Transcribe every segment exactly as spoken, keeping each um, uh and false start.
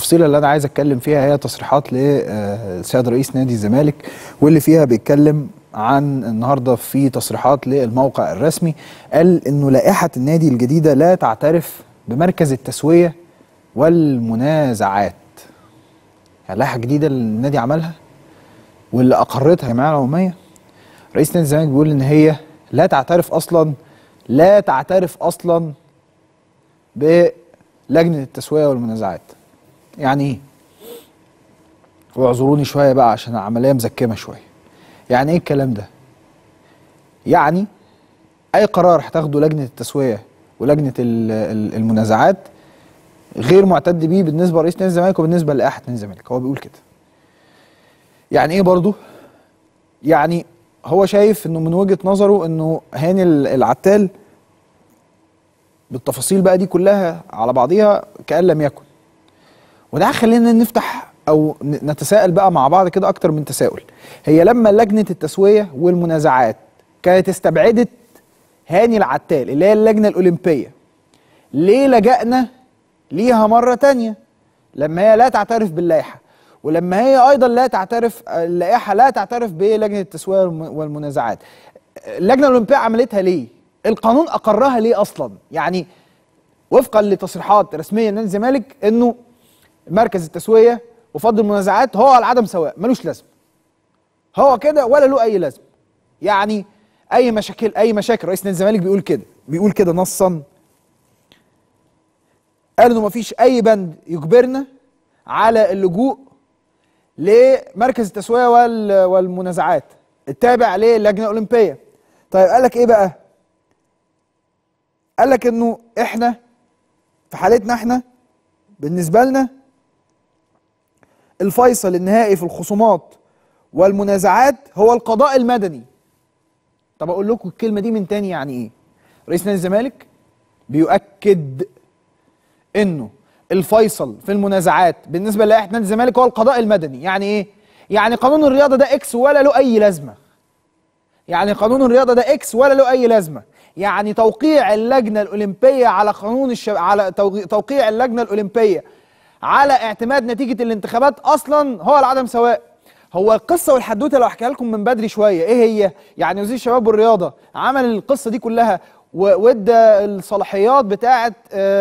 التفصيله اللي انا عايز اتكلم فيها هي تصريحات للسيد رئيس نادي الزمالك، واللي فيها بيتكلم عن النهارده في تصريحات للموقع الرسمي. قال انه لائحه النادي الجديده لا تعترف بمركز التسويه والمنازعات. يعني لائحه جديده اللي النادي عملها واللي اقرتها الجمعيه العموميه، رئيس نادي الزمالك بيقول ان هي لا تعترف اصلا لا تعترف اصلا بلجنه التسويه والمنازعات. يعني ايه؟ واعذروني شويه بقى عشان العمليه مزكمه شويه. يعني ايه الكلام ده؟ يعني اي قرار هتاخده لجنه التسويه ولجنه المنازعات غير معتد بيه بالنسبه لرئيس نادي الزمالك وبالنسبه للائحه نادي الزمالك. هو بيقول كده. يعني ايه برضه؟ يعني هو شايف انه من وجهه نظره انه هاني العتال بالتفاصيل بقى دي كلها على بعضيها كأن لم يكن. وده خلينا نفتح او نتساءل بقى مع بعض كده اكتر من تساؤل. هي لما لجنه التسويه والمنازعات كانت استبعدت هاني العتال اللي هي اللجنه الاولمبيه، ليه لجأنا ليها مره تانية لما هي لا تعترف باللائحه، ولما هي ايضا لا تعترف اللائحه لا تعترف بلجنه التسويه والمنازعات؟ اللجنه الاولمبيه عملتها ليه؟ القانون اقرها ليه اصلا؟ يعني وفقا لتصريحات رسميه لنادي الزمالك انه مركز التسويه وفض المنازعات هو على عدم سواء، ملوش لازمه. هو كده ولا له اي لازمه. يعني اي مشاكل اي مشاكل رئيس نادي الزمالك بيقول كده، بيقول كده نصا. قال انه مفيش اي بند يجبرنا على اللجوء لمركز التسويه والمنازعات التابع للجنه الاولمبيه. طيب قال لك ايه بقى؟ قال لك انه احنا في حالتنا احنا بالنسبه لنا الفيصل النهائي في الخصومات والمنازعات هو القضاء المدني. طب اقول لكم الكلمه دي من تاني يعني ايه؟ رئيس نادي الزمالك بيؤكد انه الفيصل في المنازعات بالنسبه للائحه نادي الزمالك هو القضاء المدني. يعني ايه؟ يعني قانون الرياضه ده اكس ولا له اي لازمه. يعني قانون الرياضه ده اكس ولا له اي لازمه. يعني توقيع اللجنه الاولمبيه على قانون الشب... على توقيع اللجنه الاولمبيه على اعتماد نتيجه الانتخابات اصلا هو لعدم سواء. هو القصه والحدوته لو احكيها لكم من بدري شويه ايه هي؟ يعني وزير الشباب والرياضه عمل القصه دي كلها وادى الصلاحيات بتاعه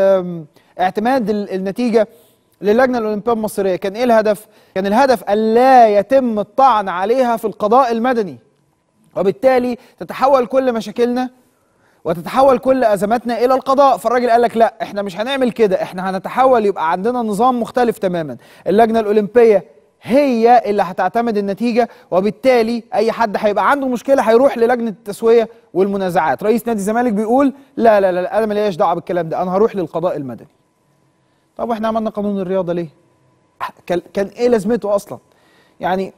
اعتماد النتيجه للجنه الاولمبيه المصريه. كان ايه الهدف؟ كان الهدف الا يتم الطعن عليها في القضاء المدني، وبالتالي تتحول كل مشاكلنا وتتحول كل ازماتنا الى القضاء. فالراجل قال لك لا، احنا مش هنعمل كده، احنا هنتحول يبقى عندنا نظام مختلف تماما. اللجنه الاولمبيه هي اللي هتعتمد النتيجه، وبالتالي اي حد هيبقى عنده مشكله هيروح للجنه التسويه والمنازعات. رئيس نادي الزمالك بيقول لا لا لا انا ماليش دعوه بالكلام ده، انا هروح للقضاء المدني. طب واحنا عملنا قانون الرياضه ليه؟ كان ايه لازمته اصلا؟ يعني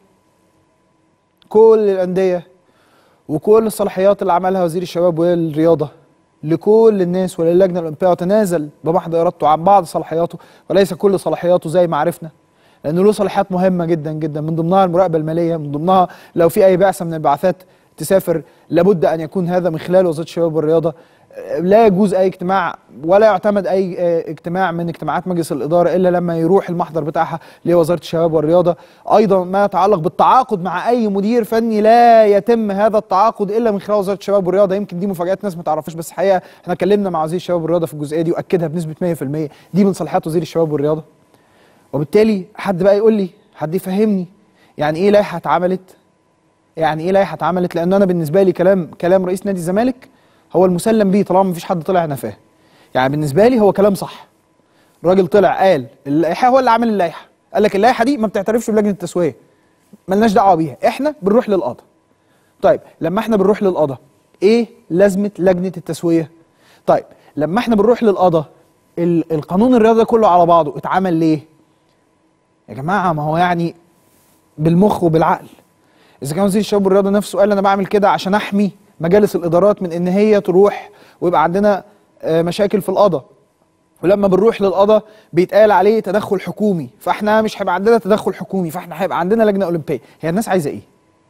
كل الانديه وكل الصلاحيات اللي عملها وزير الشباب والرياضه لكل الناس وللجنه الاولمبيه وتنازل بمحض ارادته عن بعض صلاحياته وليس كل صلاحياته زي ما عرفنا، لانه له صلاحيات مهمه جدا جدا، من ضمنها المراقبه الماليه، من ضمنها لو في اي بعثه من البعثات تسافر لابد ان يكون هذا من خلال وزاره الشباب والرياضه. لا يجوز اي اجتماع ولا يعتمد اي اجتماع من اجتماعات مجلس الاداره الا لما يروح المحضر بتاعها لوزاره الشباب والرياضه. ايضا ما يتعلق بالتعاقد مع اي مدير فني لا يتم هذا التعاقد الا من خلال وزاره الشباب والرياضه. يمكن دي مفاجات ناس ما تعرفش، بس الحقيقه احنا اتكلمنا مع وزير الشباب والرياضه في الجزئيه دي واكدها بنسبه مية في المية، دي من صلاحيات وزير الشباب والرياضه. وبالتالي حد بقى يقول لي، حد يفهمني يعني ايه لائحه اتعملت؟ يعني ايه لائحه اتعملت؟ لان انا بالنسبه لي كلام كلام رئيس نادي الزمالك هو المسلم بيه طالما مفيش حد طلع نفاه. يعني بالنسبه لي هو كلام صح. الراجل طلع قال اللائحه، هو اللي عامل اللائحه، قال لك اللائحه دي ما بتعترفش بلجنه التسويه، ملناش دعوه بيها، احنا بنروح للقضاء. طيب لما احنا بنروح للقضاء ايه لازمه لجنه التسويه؟ طيب لما احنا بنروح للقضاء القانون الرياضي كله على بعضه اتعمل ليه؟ يا جماعه ما هو يعني بالمخ وبالعقل. اذا كان وزير الشباب والرياضه نفسه قال انا بعمل كده عشان احمي مجالس الادارات من ان هي تروح ويبقى عندنا مشاكل في القضاء، ولما بنروح للقضاء بيتقال عليه تدخل حكومي، فاحنا مش هيبقى عندنا تدخل حكومي، فاحنا هيبقى عندنا لجنه اولمبيه. هي الناس عايزه ايه؟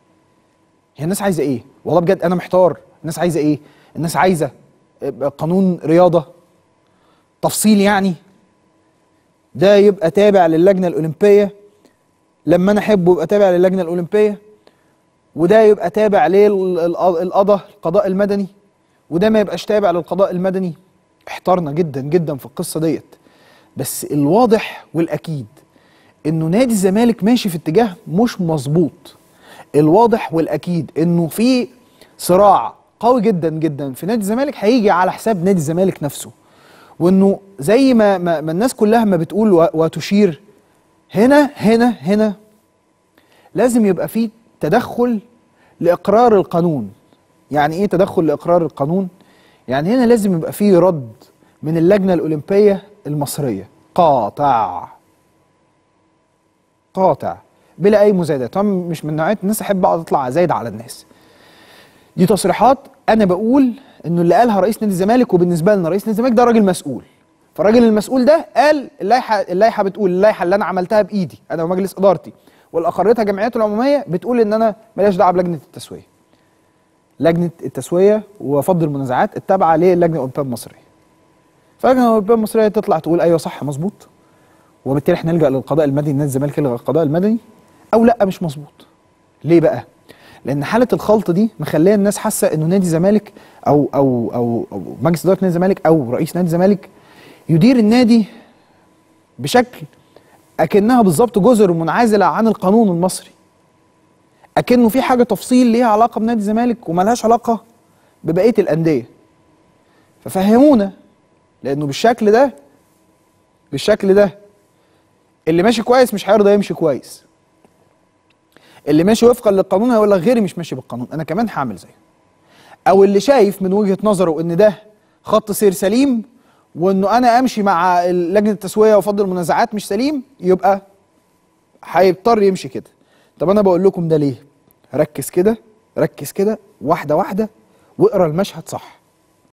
هي الناس عايزه ايه؟ والله بجد انا محتار. الناس عايزه ايه؟ الناس عايزه قانون رياضه تفصيل يعني ده يبقى تابع للجنه الاولمبيه لما انا احبه يبقى تابع للجنه الاولمبيه، وده يبقى تابع للقضاء القضاء المدني، وده ما يبقاش تابع للقضاء المدني. احترنا جدا جدا في القصه ديت. بس الواضح والاكيد انه نادي الزمالك ماشي في اتجاه مش مظبوط. الواضح والاكيد انه في صراع قوي جدا جدا في نادي الزمالك هيجي على حساب نادي الزمالك نفسه، وانه زي ما, ما, ما الناس كلها ما بتقول وتشير، هنا هنا هنا لازم يبقى في تدخل لإقرار القانون. يعني ايه تدخل لإقرار القانون؟ يعني هنا لازم يبقى في رد من اللجنة الأولمبية المصرية قاطع قاطع بلا أي مزايدات. طبعا مش من نوعية الناس أحب أقعد أطلع أزايد على الناس. دي تصريحات أنا بقول إنه اللي قالها رئيس نادي الزمالك، وبالنسبة لنا رئيس نادي الزمالك ده راجل مسؤول. فالراجل المسؤول ده قال اللائحة اللائحة بتقول اللائحة اللي أنا عملتها بإيدي أنا ومجلس إدارتي واللي أقرتها جمعيته العمومية بتقول إن أنا ماليش دعوة بلجنة التسوية. لجنة التسوية وفض المنازعات التابعة للجنة الأولمبية المصرية. فاللجنة الأولمبية المصرية تطلع تقول أيوه صح مظبوط، وبالتالي احنا نلجأ للقضاء المدني، نادي الزمالك يلغى القضاء المدني، أو لأ مش مظبوط. ليه بقى؟ لأن حالة الخلط دي مخلية الناس حاسة إنه نادي الزمالك أو أو أو, أو مجلس إدارة نادي الزمالك أو رئيس نادي الزمالك يدير النادي بشكل أكنها بالظبط جزر منعزلة عن القانون المصري. أكنه في حاجة تفصيل ليها علاقة بنادي الزمالك وملهاش علاقة ببقية الأندية. ففهمونا، لأنه بالشكل ده بالشكل ده اللي ماشي كويس مش هيرضى يمشي كويس. اللي ماشي وفقا للقانون هيقول لك غيري مش ماشي بالقانون، أنا كمان هعمل زيه. أو اللي شايف من وجهة نظره إن ده خط سير سليم، وإنه أنا أمشي مع لجنة التسوية وفض المنازعات مش سليم، يبقى هيضطر يمشي كده. طب أنا بقول لكم ده ليه؟ ركز كده ركز كده واحدة واحدة واقرا المشهد صح.